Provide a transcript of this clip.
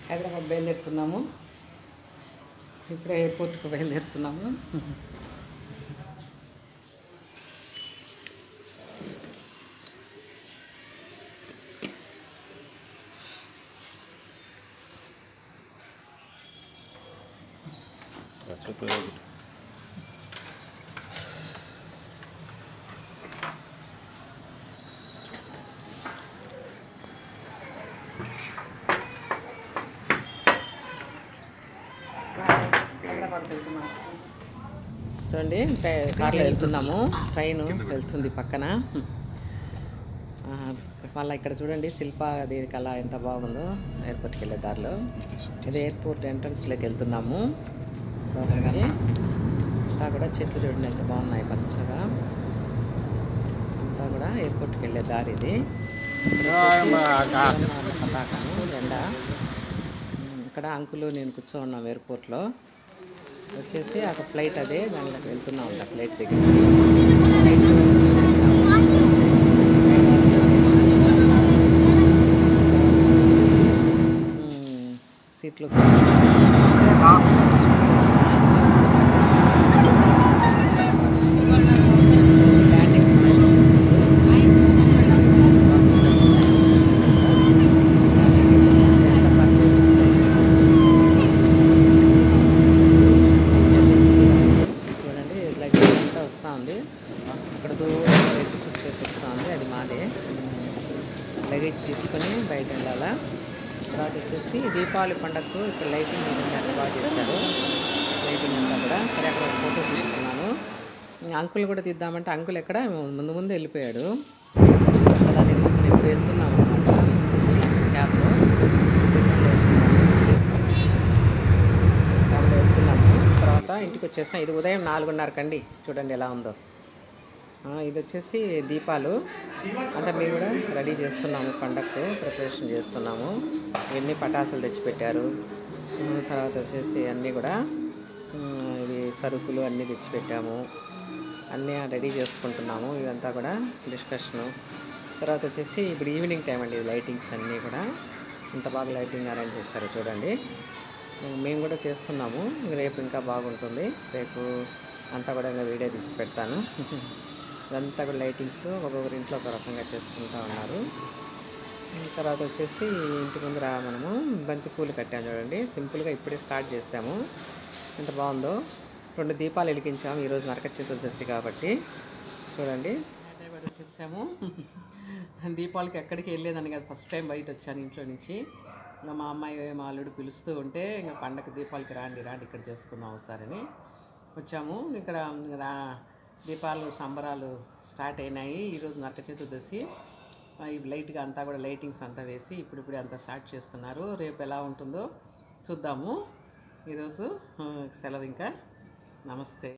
హైదరాబాద్ బయలుదేరుతున్నాము. ఇప్పుడే ఎయిర్పోర్ట్కి బయలుదేరుతున్నాము. హైదరాబాద్కి వెళ్తున్నాము. చూడండి, కార్లో వెళ్తున్నాము. ట్రైన్ వెళ్తుంది పక్కన. మళ్ళీ ఇక్కడ చూడండి శిల్ప అది కళ ఎంత బాగుందో ఎయిర్పోర్ట్కి వెళ్ళే దారిలో. ఇది ఎయిర్పోర్ట్ ఎంట్రన్స్లోకి వెళ్తున్నాము. లోపలికి అంతా కూడా చెట్లు చూడండి ఎంత బాగున్నాయి పచ్చగా. అంతా కూడా ఎయిర్పోర్ట్కి వెళ్ళే దారి ఇది. పతాకము జెండా. ఇక్కడ అంకులు నేను కూర్చో ఉన్నాం ఎయిర్పోర్ట్లో. వచ్చేసి ఒక ఫ్లైట్ అదే దాంట్లోకి వెళ్తున్నాం అంట. ఫ్లైట్ దగ్గర సీట్లో ఉంది. అక్కడ దూరం రెడ్ సూట్ కేసు వస్తూ ఉంది, అది మాదే. లగేజ్ తీసుకొని బయట వెళ్ళాలా. తర్వాత వచ్చేసి దీపావళి పండగకు ఇక్కడ లైటింగ్ ఎంత బాగా చేశారు. లైటింగ్ అంతా కూడా సరే అక్కడ ఒక ఫోటో తీసుకున్నాను. అంకుల్ కూడా తీద్దామంటే అంకుల్ ఎక్కడ ముందు వెళ్ళిపోయాడు. దాన్ని తీసుకుని ఇప్పుడు వెళ్తున్నాము అనమాట. క్యాబ్లో వెళ్తున్నాము. తర్వాత ఇంటికి వచ్చేసాం. ఇది ఉదయం 4:30 చూడండి ఎలా ఉందో. ఇది వచ్చేసి దీపాలు అంతా మేము కూడా రెడీ చేస్తున్నాము. పండగకు ప్రిపరేషన్ చేస్తున్నాము. ఇవన్నీ పటాసులు తెచ్చిపెట్టారు. తర్వాత వచ్చేసి అన్నీ కూడా ఇవి సరుకులు అన్నీ తెచ్చిపెట్టాము. అన్నీ రెడీ చేసుకుంటున్నాము. ఇదంతా కూడా డిస్కషను. తర్వాత వచ్చేసి ఇప్పుడు ఈవినింగ్ టైం అండి. లైటింగ్స్ అన్నీ కూడా ఇంత బాగా లైటింగ్ అరేంజ్ చేస్తారు చూడండి. మేము కూడా చేస్తున్నాము. రేపు ఇంకా బాగుంటుంది. రేపు అంతా కూడా ఇంకా వీడియో తీసి పెడతాను. ఇదంతా కూడా లైటింగ్స్ ఒక్కొక్కరి ఇంట్లో ఒక రకంగా చేసుకుంటూ ఉన్నారు. తర్వాత వచ్చేసి ఇంటి ముందర మనము బంతి పూలు కట్టాము చూడండి. సింపుల్గా ఇప్పుడే స్టార్ట్ చేసాము. ఎంత బాగుందో. 2 దీపాలు వెలిగించాము ఈరోజు నరక చతుర్దశి కాబట్టి. చూడండి బయట వచ్చేసాము. దీపాలకి ఎక్కడికి వెళ్ళేదాన్ని కదా, ఫస్ట్ టైం బయట వచ్చాను ఇంట్లో నుంచి. ఇంకా మా అమ్మాయి మా అల్లుడు పిలుస్తూ ఉంటే ఇంకా పండగ దీపాలకి రాండి ఇక్కడ చేసుకుందాం ఒకసారని వచ్చాము. ఇక్కడ దీపాలు సంబరాలు స్టార్ట్ అయినాయి. ఈరోజు నరక చతుర్దశి. లైట్గా అంతా కూడా లైటింగ్స్ అంతా వేసి ఇప్పుడిప్పుడే అంతా స్టార్ట్ చేస్తున్నారు. రేపు ఎలా ఉంటుందో చూద్దాము. ఈరోజు సెలవు ఇంకా. నమస్తే.